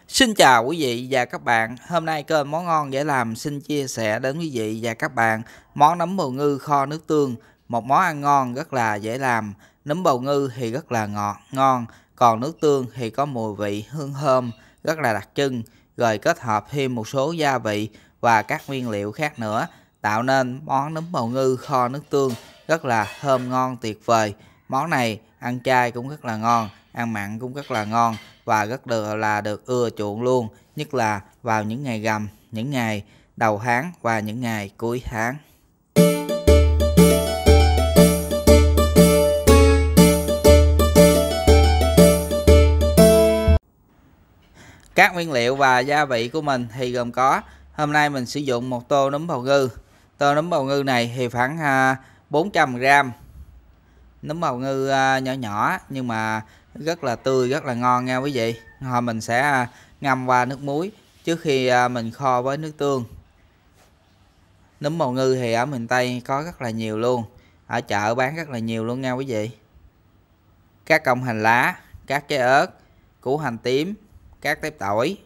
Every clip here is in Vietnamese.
Xin chào quý vị và các bạn. Hôm nay kênh Món Ngon Dễ Làm xin chia sẻ đến quý vị và các bạn món nấm bào ngư kho nước tương. Một món ăn ngon rất là dễ làm. Nấm bào ngư thì rất là ngọt, ngon. Còn nước tương thì có mùi vị hương thơm rất là đặc trưng. Rồi kết hợp thêm một số gia vị và các nguyên liệu khác nữa, tạo nên món nấm bào ngư kho nước tương rất là thơm ngon tuyệt vời. Món này ăn chay cũng rất là ngon, ăn mặn cũng rất là ngon và rất được ưa chuộng luôn, nhất là vào những ngày rằm, những ngày đầu tháng và những ngày cuối tháng. Các nguyên liệu và gia vị của mình thì gồm có: hôm nay mình sử dụng một tô nấm bào ngư. Tô nấm bào ngư này thì khoảng 400g. Nấm bào ngư nhỏ nhỏ nhưng mà rất là tươi, rất là ngon nha quý vị. Rồi mình sẽ ngâm qua nước muối trước khi mình kho với nước tương. Nấm bào ngư thì ở miền Tây có rất là nhiều luôn, ở chợ bán rất là nhiều luôn nha quý vị. Các cọng hành lá, các trái ớt, củ hành tím, các tép tỏi.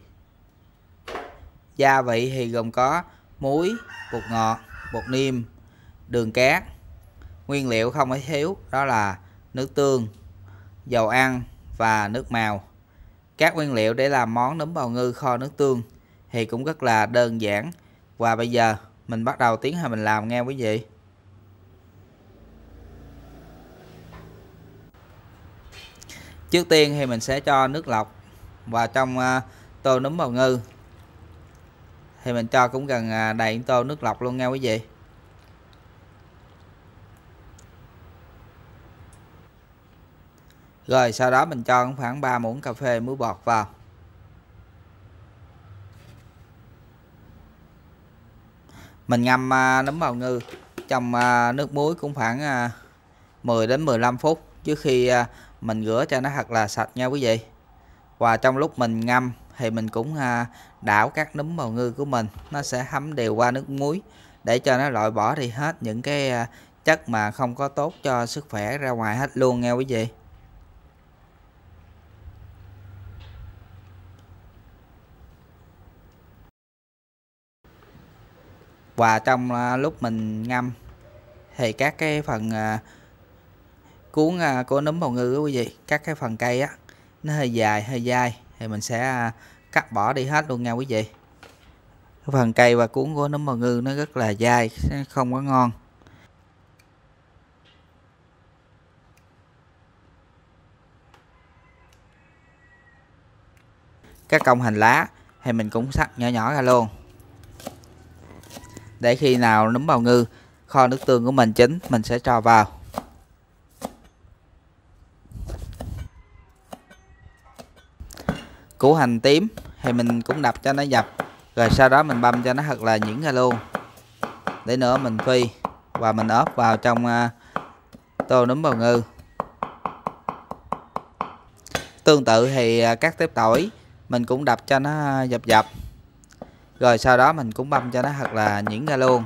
Gia vị thì gồm có muối, bột ngọt, bột nêm, đường cát. Nguyên liệu không thể thiếu đó là nước tương, dầu ăn và nước màu. Các nguyên liệu để làm món nấm bào ngư kho nước tương thì cũng rất là đơn giản. Và bây giờ mình bắt đầu tiến hành mình làm nghe quý vị. Trước tiên thì mình sẽ cho nước lọc vào trong tô nấm bào ngư. Thì mình cho cũng gần đầy tô nước lọc luôn nha quý vị. Rồi sau đó mình cho khoảng 3 muỗng cà phê muối bọt vào. Mình ngâm nấm bào ngư trong nước muối cũng khoảng 10 đến 15 phút trước khi mình rửa cho nó thật là sạch nha quý vị. Và trong lúc mình ngâm thì mình cũng đảo các nấm bào ngư của mình, nó sẽ thấm đều qua nước muối để cho nó loại bỏ đi hết những cái chất mà không có tốt cho sức khỏe ra ngoài hết luôn nha quý vị. Và trong lúc mình ngâm thì các cái phần cuốn của nấm bào ngư đó quý vị, các cái phần cây á nó hơi dài hơi dai thì mình sẽ cắt bỏ đi hết luôn nha quý vị. Cái phần cây và cuốn của nấm bào ngư nó rất là dai, không có ngon. Các cọng hành lá thì mình cũng cắt nhỏ nhỏ ra luôn, để khi nào nấm bào ngư kho nước tương của mình chín mình sẽ cho vào. Củ hành tím thì mình cũng đập cho nó dập, rồi sau đó mình băm cho nó thật là nhuyễn ra luôn, để nữa mình phi và mình ốp vào trong tô nấm bào ngư. Tương tự thì các tép tỏi mình cũng đập cho nó dập dập, rồi sau đó mình cũng băm cho nó thật là nhuyễn ra luôn.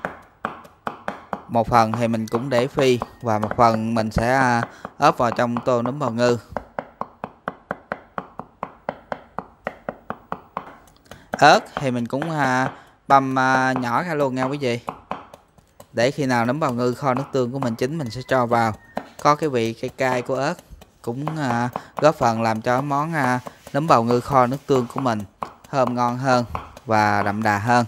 Một phần thì mình cũng để phi và một phần mình sẽ ốp vào trong tô nấm bào ngư. Ớt thì mình cũng băm nhỏ ra luôn nha quý vị, để khi nào nấm bào ngư kho nước tương của mình chín mình sẽ cho vào. Có cái vị cay cay của ớt cũng góp phần làm cho món nấm bào ngư kho nước tương của mình thơm ngon hơn và đậm đà hơn.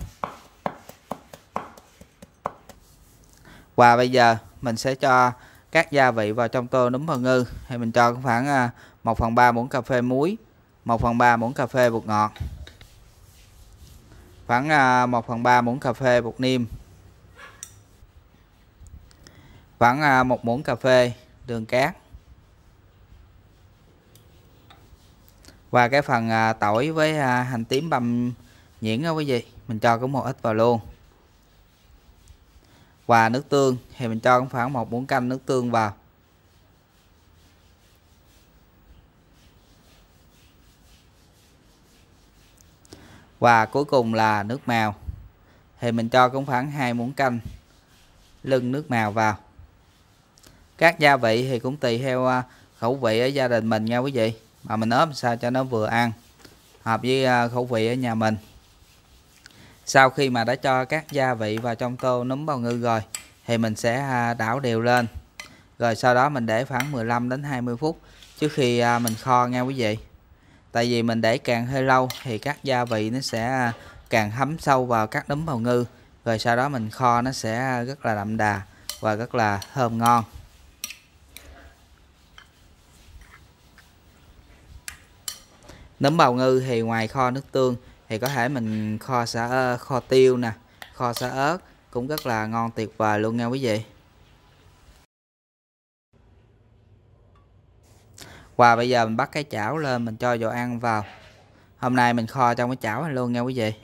Và bây giờ mình sẽ cho các gia vị vào trong tô nấm bào ngư. Thì mình cho khoảng 1/3 muỗng cà phê muối, 1/3 muỗng cà phê bột ngọt, khoảng 1/3 muỗng cà phê bột nêm, khoảng 1 muỗng cà phê đường cát. Và cái phần tỏi với hành tím băm nhuyễn đó quý vị, mình cho cũng một ít vào luôn. Và nước tương thì mình cho khoảng 1 muỗng canh nước tương vào. Và cuối cùng là nước màu, thì mình cho cũng khoảng 2 muỗng canh lưng nước màu vào. Các gia vị thì cũng tùy theo khẩu vị ở gia đình mình nha quý vị, mà mình ốp sao cho nó vừa ăn. hợp với khẩu vị ở nhà mình. Sau khi mà đã cho các gia vị vào trong tô núm bào ngư rồi thì mình sẽ đảo đều lên. Rồi sau đó mình để khoảng 15 đến 20 phút trước khi mình kho nha quý vị. Tại vì mình để càng hơi lâu thì các gia vị nó sẽ càng thấm sâu vào các núm bào ngư. Rồi sau đó mình kho nó sẽ rất là đậm đà và rất là thơm ngon. Núm bào ngư thì ngoài kho nước tương thì có thể mình kho tiêu nè, kho sả ớt cũng rất là ngon tuyệt vời luôn nha quý vị. Và bây giờ mình bắt cái chảo lên, mình cho dầu ăn vào. Hôm nay mình kho trong cái chảo này luôn nha quý vị.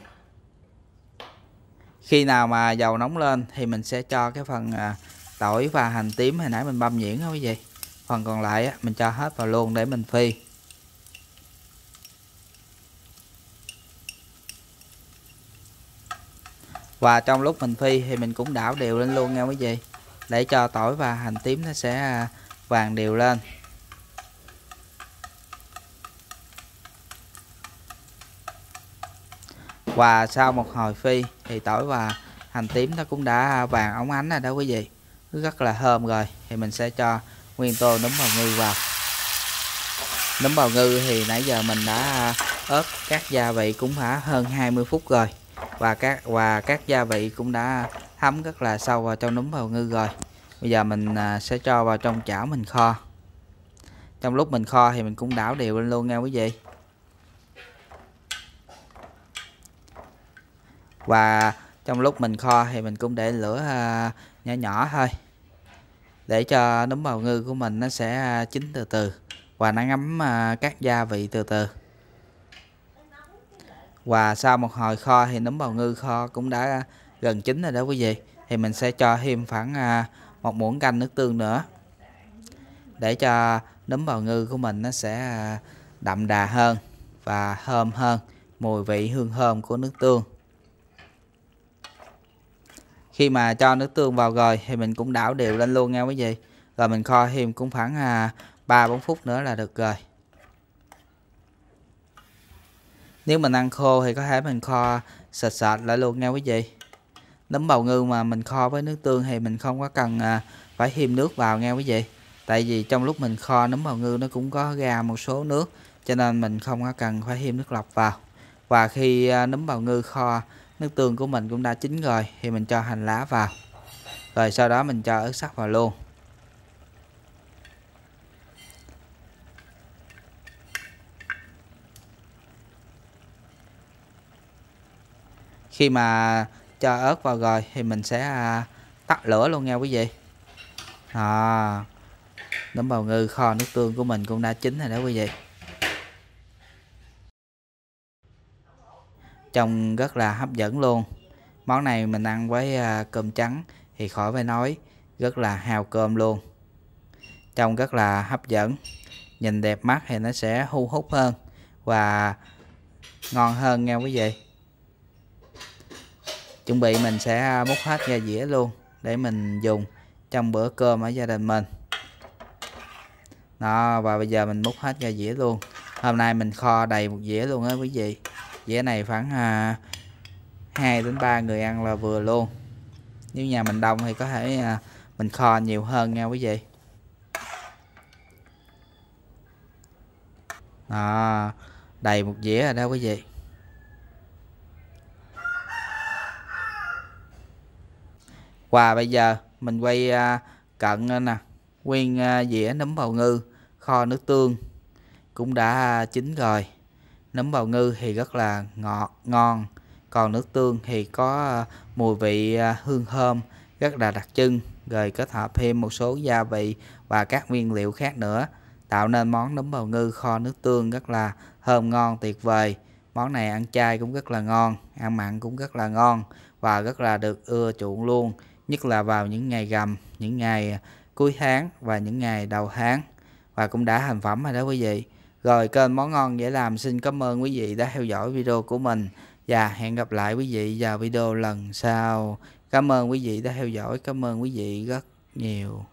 Khi nào mà dầu nóng lên thì mình sẽ cho cái phần tỏi và hành tím hồi nãy mình băm nhuyễn đó quý vị. Phần còn lại mình cho hết vào luôn để mình phi. Và trong lúc mình phi thì mình cũng đảo đều lên luôn nha quý vị, để cho tỏi và hành tím nó sẽ vàng đều lên. Và sau một hồi phi thì tỏi và hành tím nó cũng đã vàng óng ánh rồi đó quý vị, rất là thơm rồi. Thì mình sẽ cho nguyên tô núm bào ngư vào. Núm bào ngư thì nãy giờ mình đã ớt các gia vị cũng đã hơn 20 phút rồi, và các gia vị cũng đã thấm rất là sâu vào trong núm bào ngư rồi. Bây giờ mình sẽ cho vào trong chảo mình kho. Trong lúc mình kho thì mình cũng đảo đều lên luôn nha quý vị. Và trong lúc mình kho thì mình cũng để lửa nhỏ nhỏ thôi, để cho núm bào ngư của mình nó sẽ chín từ từ và nó ngấm các gia vị từ từ. Và sau một hồi kho thì núm bào ngư kho cũng đã gần chín rồi đó quý vị. Thì mình sẽ cho thêm khoảng một muỗng canh nước tương nữa, để cho núm bào ngư của mình nó sẽ đậm đà hơn và thơm hơn, mùi vị hương thơm của nước tương. Khi mà cho nước tương vào rồi thì mình cũng đảo đều lên luôn nha quý vị. Rồi mình kho thêm cũng khoảng 3-4 phút nữa là được rồi. Nếu mình ăn khô thì có thể mình kho sệt lại luôn nha quý vị. Núm bào ngư mà mình kho với nước tương thì mình không có cần phải thêm nước vào nha quý vị. Tại vì trong lúc mình kho núm bào ngư nó cũng có ra một số nước, cho nên mình không có cần phải thêm nước lọc vào. Và khi núm bào ngư kho nước tương của mình cũng đã chín rồi thì mình cho hành lá vào. Rồi sau đó mình cho ớt sắc vào luôn. Khi mà cho ớt vào rồi thì mình sẽ tắt lửa luôn nha quý vị. Núm bào ngư kho nước tương của mình cũng đã chín rồi đó quý vị. Trông rất là hấp dẫn luôn. Món này mình ăn với cơm trắng thì khỏi phải nói, rất là hào cơm luôn. Trông rất là hấp dẫn, nhìn đẹp mắt thì nó sẽ thu hút hơn và ngon hơn nha quý vị. Chuẩn bị mình sẽ múc hết ra dĩa luôn để mình dùng trong bữa cơm ở gia đình mình. Đó, và bây giờ mình múc hết ra dĩa luôn. Hôm nay mình kho đầy một dĩa luôn á quý vị. Dĩa này khoảng 2 đến 3 người ăn là vừa luôn. Nếu nhà mình đông thì có thể mình kho nhiều hơn nha quý vị. Đó, đầy một dĩa rồi đó quý vị. Và bây giờ mình quay cận nè, nguyên dĩa núm bào ngư kho nước tương cũng đã chín rồi. Núm bào ngư thì rất là ngọt ngon, còn nước tương thì có mùi vị hương thơm rất là đặc trưng, rồi kết hợp thêm một số gia vị và các nguyên liệu khác nữa, tạo nên món núm bào ngư kho nước tương rất là thơm ngon tuyệt vời. Món này ăn chay cũng rất là ngon, ăn mặn cũng rất là ngon và rất là được ưa chuộng luôn, nhất là vào những ngày rằm, những ngày cuối tháng và những ngày đầu tháng. Và cũng đã thành phẩm rồi đó quý vị. Rồi kênh Món Ngon Dễ Làm xin cảm ơn quý vị đã theo dõi video của mình, và hẹn gặp lại quý vị vào video lần sau. Cảm ơn quý vị đã theo dõi, cảm ơn quý vị rất nhiều.